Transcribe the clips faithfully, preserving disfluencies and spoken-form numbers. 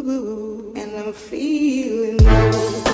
Ooh, and I'm feeling good.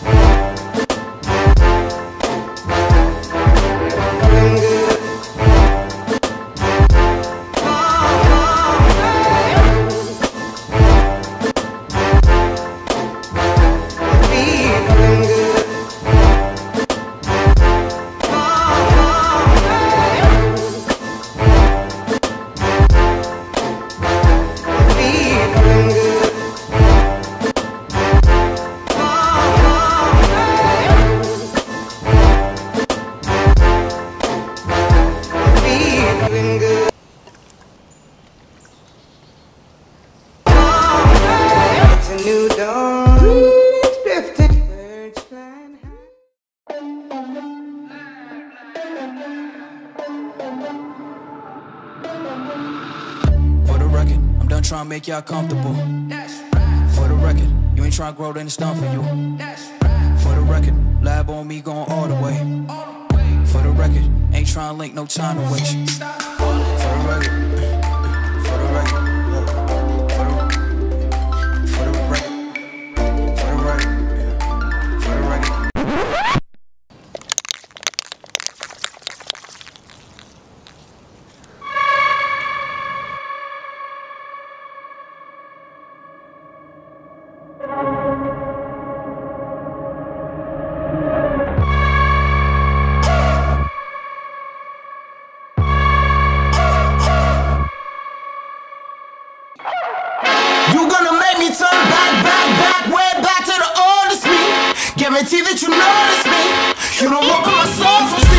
New dawn, drifting birds flying high. For the record, I'm done trying to make y'all comfortable. For the record, you ain't trying to grow, then it's done for you. For the record, lab on me going all the way. For the record, ain't trying to link, no time to waste. For the record, for the record. You gonna make me turn back, back, back, way back to the oldest me. Guarantee that you notice me. You don't want my soul from